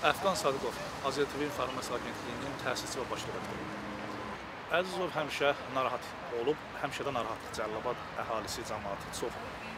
Əfqan Sadıqov, Azər TV İnformasiya Agentliyinin təsisçi və baş direktoru. Əzizov həmişə narahat olub, həmişə də narahatdır. Cəlilabad əhalisi, cəmaatı çox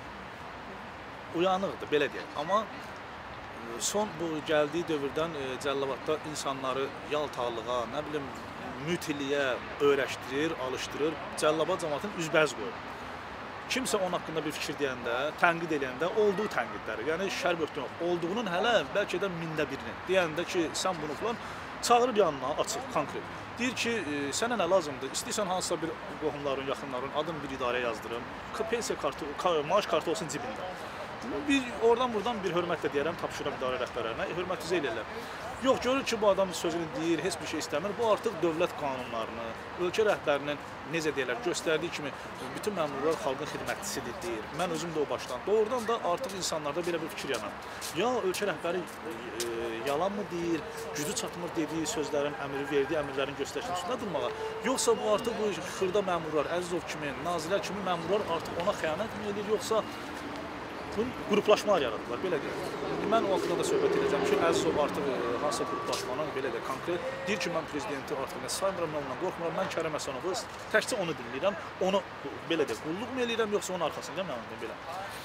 uyanıqdır, belə deyək. Amma son bu gəldiyi dövrdən Cəlilabadda insanları yaltaqlığa, nə bilim, mütiliyə öyrəşdirir, alışdırır. Cəlilabad cəmaatının üzbəz qoyur. Kimsə onun haqqında bir fikir deyəndə, tənqid edəndə olduğu tənqidləri, yəni şər böhtən yox, olduğunun hələ bəlkə də mində birini deyəndə ki, sən bunu falan çağırır yanına, açıq, konkret. Deyir ki, sənə nə lazımdır? İstəyirsən hansısa bir qohumların, yaxınların adını bir idarəyə yazdırım, pensiya kartı, maaş kartı olsun cibində. Oradan-buradan bir hörmətlə deyərəm, tapşıram idarə rəhbərlərinə, hörmətizə eləyirlər. Yox, görür ki, bu adam sözünü deyir, heç bir şey istəmir. Bu artıq dövlət qanunlarını, ölkə rəhbərinin necə deyirlər, göstərdiyi kimi bütün məmurlar xalqın xidmətçisidir deyir. Mən özüm də o başdan. Doğrudan da artıq insanlarda belə bir fikir yanar. Ya ölkə rəhbəri yalan mı deyir, gücü çatmır dediyi sözlərin, verdiyi əmrlərin göstərişinin üstündə durmağa. Yoxsa bu artıq bu xırda məmurlar, Əzizov kimi, nazirlər kimi məmurlar artıq ona xəyanət mi edir, yoxsa qruplaşmalar yaradıblar, belə deyək. Mən o haqqında da söhbət edəcəm ki, Əzizov artıq hansısa qruplaşmanın, belə deyək, konkret deyir ki, mən prezidenti artıq nə saymıram, mən ondan qorxmuram, mən Kərəm Həsənovu təkcə onu dinləyirəm, onu, belə deyək, qulluq mu eləyirəm, yoxsa onun arxasındayım, mən ondan belə.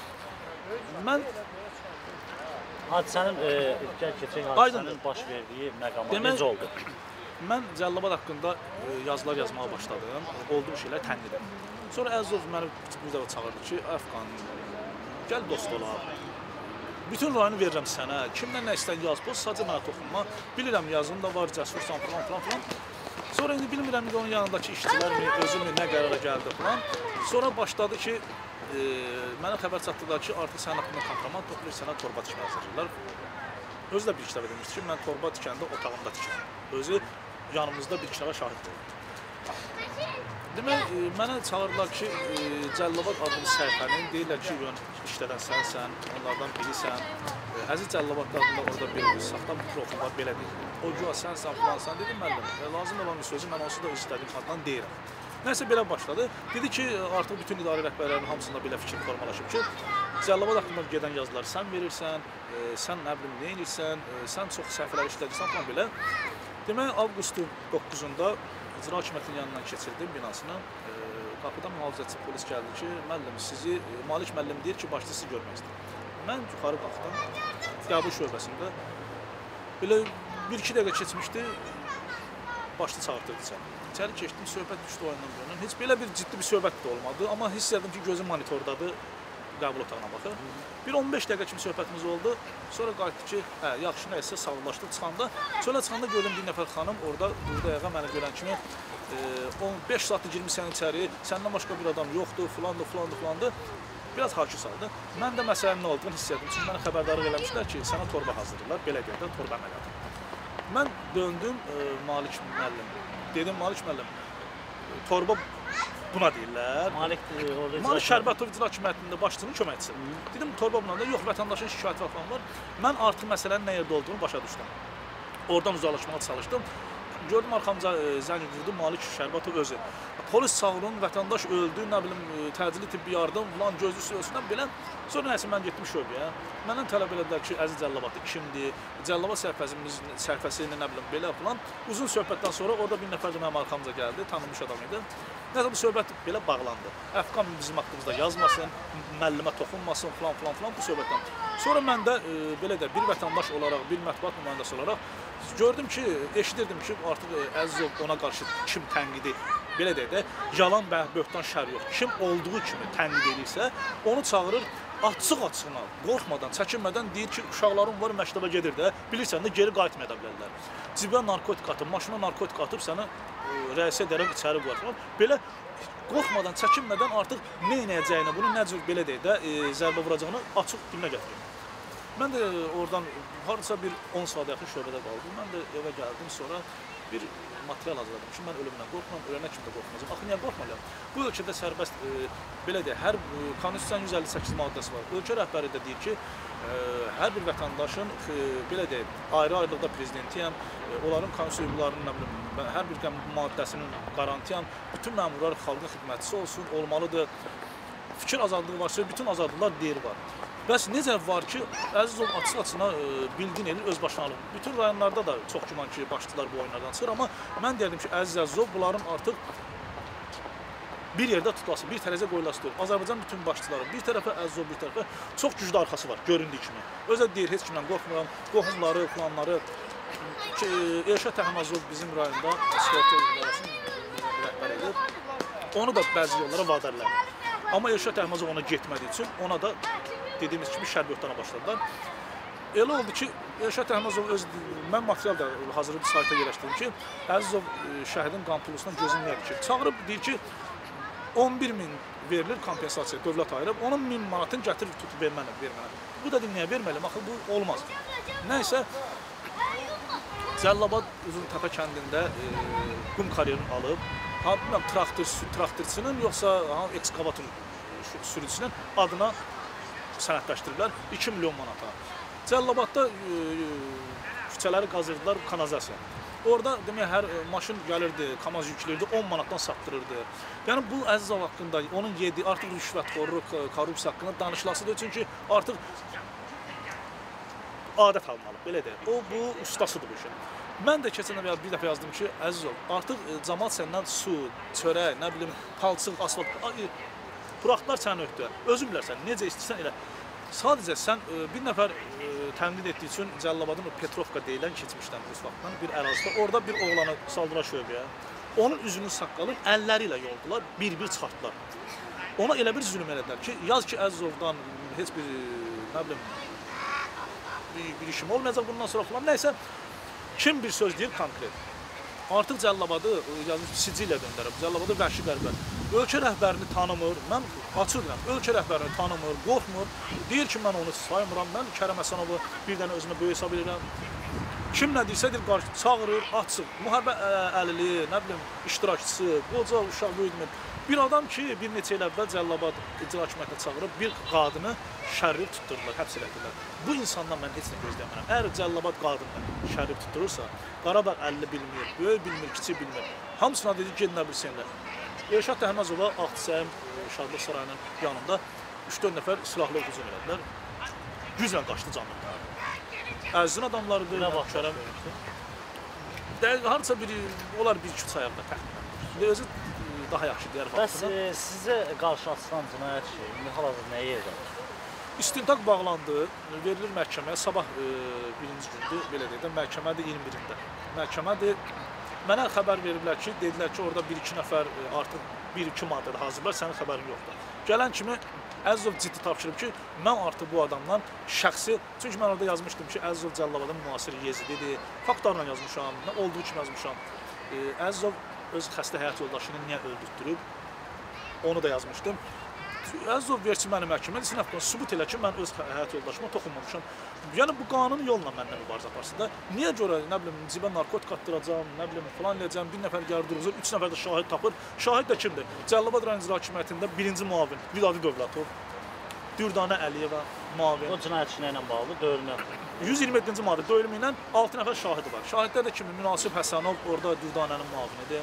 Mən hadisənin, keçən hadisənin baş verdiyi məqama necə oldu? Mən Cəlilabad haqqında yazılar yazmağa başladım, olduğu şeylər tənqid edim. Sonra Əzizov məni bir dəfə çağırdı ki, Əfqan, gəl dost olaq. Bütün rayonu verirəm sənə. Kimdən nə istəyən yaz, boz, sadəcə mənə toxunma. Bilirəm yazın da var, cəsursan falan. Sonra indi bilmirəm onun yanındakı işçilər mi, özü mü, nə qərara gəldi falan. Sonra başladı ki, mənə xəbər çatdılar ki, artıq sənin haqqında kompromat toplayır, sənə torba tikmək hazırlayırlar. Özü də bir kitab edilmişdi ki, mən torba tikəndə otağımda tikəm. Özü yanımızda bir kitaba şahid oldu. Demək, mənə çağırırlar ki, Cəlilabad adlı səhifənin, deyirlər ki, işlədən sənsən, onlardan birisən. Əziz Cəlilabad adında orada bir saxta mikrofon var, belə deyil. O güya sənsən, filansan, dedim müəllim. Lazım olan bir sözü mən onsuz da öz istədiyim adından deyirəm. Nəysə belə başladı. Dedi ki, artıq bütün idarə rəhbərlərinin hamısında belə fikir formalaşıb ki, Cəlilabad haqqında gedən yazıları sən verirsən, sən nə bilim, nə edirsən, sən çox səhifələr işlədirsən falan belə. Demək, avqustun 9-unda İcra Hakimiyyətinin yanından keçirdim binasına. Qapıda mühafizəçi polis gəldi ki, müəllim sizi, Malik müəllim deyir ki, başda sizi görmək istəyir. Mən yuxarı qalxdım, qəbul şöbəsində. Belə 1-2 dəqiqə keçmişdi, başda çağırtırdı içəri. İçəri keçdim, söhbət düşdü oyundan bir. Heç belə bir ciddi bir söhbət də olmadı, amma hiss edirdim ki, gözüm monitordadır, qəbul otağına baxır. Bir 15 dəqiqə kimi söhbətimiz oldu. Sonra qayıtdı ki, yaxşı nəysə sağollaşdıq çıxanda. Çölə çıxanda gördüm bir nəfər xanım orada dəqiqə məni görən kimi 15 saatdır girmişsən içəri, səndən başqa bir adam yoxdur, filandır. Biraz hakı saldı. Mən də məsələnin nə olduğunu hiss etdim. Çünki mənə xəbərdarlıq eləmişlər ki, sənə torba hazırlayırlar, belə deyək də torba əməliyyatı. Mən döndüm Malik müəllim. Dedim, Malik müəllim, torba buna deyirlər. Malik Şərbətov İcra Hakimiyyətində başçının köməkçisi. Dedim, torba buna da yox, vətəndaşın şikayəti falan var. Mən artıq məsələnin nə yerdə olduğunu başa düşdüm. Oradan uzaqlaşmağa çalışdım. Gördüm, arxamca zəng vurdu Malik Şərbətov özü. Polis çağırın, vətəndaş öldü, nə bilim, təcili tibbi yardım, gözlü sürəsindən belə. Sonra nəysə mən getdim şöbəyə. Məndən tələb elədilər ki, Əziz Cəlilabadlı kimdir? Cəlilabad səhifəsində nə bilim, belə falan. Uzun söhbətdən sonra orada bir nəfər də mənim arxamca gəldi, tanınmış adam idi. Nəsə bu söhbət belə bağlandı. Əfqan bizim haqqımızda yazmasın, müəllimə toxunmasın, falan bu söhbətdən. Sonra mən də belə də bir vətəndaş olaraq, bir mətbuat nümayəndəsi olaraq gördüm ki, eşidirdim ki, artıq Əzizov ona qarşı kim tənqidi, belə deyək də, yalan böhtan şər yox. Kim olduğu kimi tənqid edirsə, onu çağırır, açıq-açığına, qorxmadan, çəkinmədən deyir ki, uşaqlarım var, məktəbə gedir də, bilirsən də geri qayıtmaya da bilərlər. Cibə narkotik atıb, maşına narkotik atıb, səni rəisə edərək içəri qoyar. Belə qorxmadan, çəkinmədən artıq nə edəcəyini, bunu nə cür belə deyək də, zərbə vuracağını açıq dilinə gətirir. Mən də oradan harca bir 10 saat yaxın şöbədə qaldım. Mən də evə gəldim, sonra bir material hazırladım ki, mən ölümdən qorxmam, ölənə kimi də qorxmayacam. Axı niyə qorxmayacam? Bu ölkədə sərbəst, belə deyək, hər Konstitusiyanın 158 maddəsi var. Ölkə rəhbəri də deyir ki, hər bir vətəndaşın, belə deyək, ayrı-ayrılıqda prezidentiyəm, onların konstitusiya hüquqlarının, nə bilim, hər bir maddəsinin qarantiyam, bütün məmurlar xalqın xidmətçisi olsun, olmalıdır. fikir azadlığı varsa, bütün azadlıqlar deyir var. Bəs necə var ki, Əzizov açıq-açına bildiyin eləyir, öz başına alır. Bütün rayonlarda da çox güman ki, başçılar bu oyunlardan çıxır, amma mən deyirdim ki, Əziz Əzizov bunların artıq bir yerdə tutulası, bir tərəzə qoyulası deyil. Azərbaycan bütün başçıları, bir tərəfə Əzizov, bir tərəfə çox güclü arxası var, göründüyü kimi. Özə deyir, heç kimdən qorxmuram, qohumları, planları. Elşad Təhmazov bizim rayonda sigorta idarəsinin rəhbər edir. Onu da bəzi yollara vadar elədi. Amma Elşad Təhmazov ona getmədiyi üçün ona da dediyimiz kimi şər böhtana başladılar. Elə oldu ki, Elşad Təhmazov mən material da hazırlayıb sayta yerləşdirdim ki, Əzizov şəhidin qan pulusundan gözünü niyə dikir? Çağırıb deyir ki, 11.000 verilir kompensasiya, dövlət ayırıb, onun 1000 manatını gətirib tutub vermənə. Bu da niyə verməliyim? Axı bu olmaz. Nəysə, Cəllabad Uzuntepe kəndində qum karyerini alıb, traktorçının yoxsa ekskavator sürücüsünün adına sənədləşdiriblər 2 milyon manata. Cəllabadda küçələri qazırdılar, kanalizasiya. Orada demək hər maşın gəlirdi, kamaz yükləyirdi, 10 manatdan satdırırdı. Yəni bu Əzizov haqqında, onun yediyi artıq rüşvətxorluq, korrupsiya haqqında danışılasıdır. Çünki artıq adət almalı, belə deyək. O, bu ustasıdır bu işin. Mən də keçən bir dəfə yazdım ki, Əzizov, artıq cəmaət səndən su, çörək, nə bilim, palçıq, asfalt, buraxdılar səni öhdə. Özün bilərsən, necə istəyirsən elə. Sadəcə sən bir nəfər təmdid etdiyi üçün Cəllabadın Petrovka deyilən keçmişdən öz vaxtdan bir ərazidə, orada bir oğlanı saldılar şöbəyə. Onun üzünün saqqalı əlləri ilə yoldular, bir-bir çıxartdılar. Ona elə bir zülm elədilər ki, yaz ki Əzizovdan heç bir, nə bilim, bir işim olmayacaq bundan sonra falan. Nəysə, kim bir söz deyir konkret. Artıq Cəllabadı Siciliya döndərib, Cəllabadı vəhşi qərbər. Ölkə rəhbərini tanımır, mən açıq deyirəm, ölkə rəhbərini tanımır, qorxmur. Deyir ki, mən onu saymıram, mən Kərəm Həsənovu bir dənə özümə böyük hesab edirəm. Kim nə deyirsə deyir, çağırır, açıq, müharibə əlili, nə bilim, iştirakçısı, qoca, uşaq böyüdmür. Bir adam ki, bir neçə il əvvəl Cəllabad icra hakimiyyətinə çağırıb bir qadını şərrif tutdurdular, həbs elədilər. Bu insandan mən heç nə gözləmirəm. Əgər Cəllabad qadını şərrif tutdurursa, Qarabağ 50 bilmir, böyük bilmir, kiçik bilmir. Hamısına dedi, gedin bilsinlər. Elşad Təhmazova Ağtisəyim Şadlıq Sarayının yanında 3-4 nəfər silahlı hücum elədilər. Güclə qaçdı canlıqlar. Əzizin adamlarıdır, Kərəm. Harca biri, onlar bir-iki ayaqda təxminən. Özü daha yaxşı deyər vaxtında. Bəs sizə qarşı açılan cinayət şey, hal-hazırda nəyə yerdə? İstintaq bağlandı, verilir məhkəməyə. Sabah birinci gündür, belə deyək də, məhkəmədir 21-də. Məhkəmədir. Mənə xəbər veriblər ki, dedilər ki, orada 1-2 nəfər artıq 1-2 maddədə hazırlar, sənin xəbərin yoxdur. Gələn kimi Əzizov ciddi tapşırıb ki, mən artıq bu adamdan şəxsi, çünki mən orada yazmışdım ki, Əzizov Cəllabadın müasiri Yezididir, faktlarla yazmışam, olduğu kimi yazmışam. Əzizov öz xəstə həyat yoldaşını niyə öldürtdürüb, onu da yazmışdım. Əzizov verçi məni məhkəmə sinəfdən sübut elə ki, mən öz həyat yoldaşıma toxunmamışam. Yəni bu qanuni yolla məndən mübarizə aparsın da. Niyə görə, nə bilim, cibə narkotik atdıracam, nə bilim, falan eləyəcəm, bir nəfər gəlir durğuzur, 3 nəfər də şahid tapır. Şahid də kimdir? Cəllabad rayon icra hakimiyyətində birinci müavin Vidadi Dövlətov, Dürdanə Əliyeva müavin. O cinayət işinə ilə bağlı döyülmə. 127-ci maddə döyülmə ilə 6 nəfər şahidi var. Şahidlər də kimi? Münasib Həsənov orada Dürdanənin müavinidir.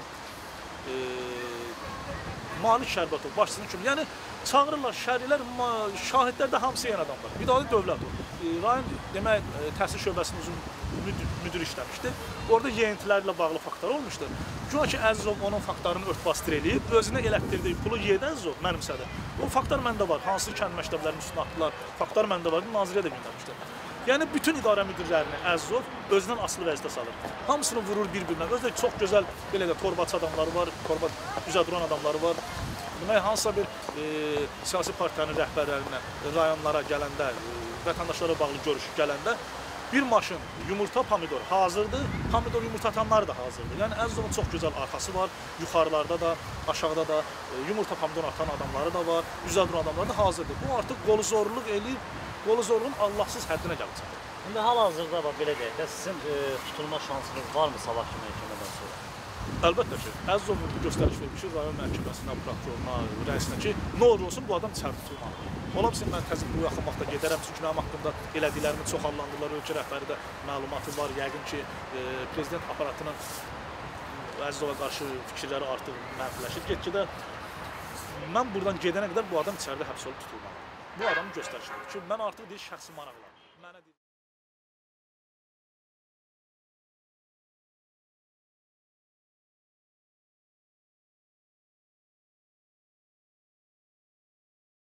Malik Şərbətov başçısının kimi. Yəni çağırırlar şərilər, şahidlər də hamısı yenə adam var. Vidadi Dövlətov. Rayon demək təhsil şöbəsinin uzun müdür işləmişdi. Orada yeyintilərlə bağlı faktlar olmuşdu. Güya ki Əzizov onun faktlarını ört-bastır eləyib, özünə elətdirdiyi pulu yedən Əzizov mənimsədi. O faktlar məndə var. Hansı kənd məktəblərinin üstünə atdılar. Faktlar məndə var. Naziriyyə də göndərmişdi. Yəni bütün idarə müdirlərini Əzizov özündən asılı vəzifə salır. Hamısını vurur bir-birinə. Özü də çox gözəl belə də torbaçı adamları var, torba üzə duran adamları var. Demək, hansısa bir siyasi partiyanın rəhbərlərinə, rayonlara gələndə, vətəndaşlara bağlı görüş gələndə bir maşın yumurta, pomidor hazırdır, pomidor yumurta atanları da hazırdır. Yəni Əzizovun çox gözəl arxası var, yuxarılarda da, aşağıda da yumurta, pomidor atan adamları da var, üzə duran adamları da hazırdır. Bu artıq qolu zorluq eləyib, qolu zorluğun Allahsız həddinə gəlib çıxır. İndi hal-hazırda belə deyək də, sizin tutulma şansınız varmı sabahki məhkəmədən sonra? Əlbəttə ki, Əzizov göstəriş vermişik rayon məhkəməsinə, prokuroruna, rəisinə ki, nə olur olsun bu adam içəri tutulmalı. Ola bilsin, mən təzim bu yaxın vaxtda gedərəm, çünki mənim haqqında elədiklərimi çoxallandırırlar, ölkə rəhbəri də məlumatı var. Yəqin ki, prezident aparatının Əzizova qarşı fikirləri artıq mənfiləşir. Getkidə mən buradan gedənə qədər bu adam içəridə həbs olunub tutulmalı. Bu adamın göstərişidir ki, mən artıq deyir şəxsi maraqlar. Mənə deyir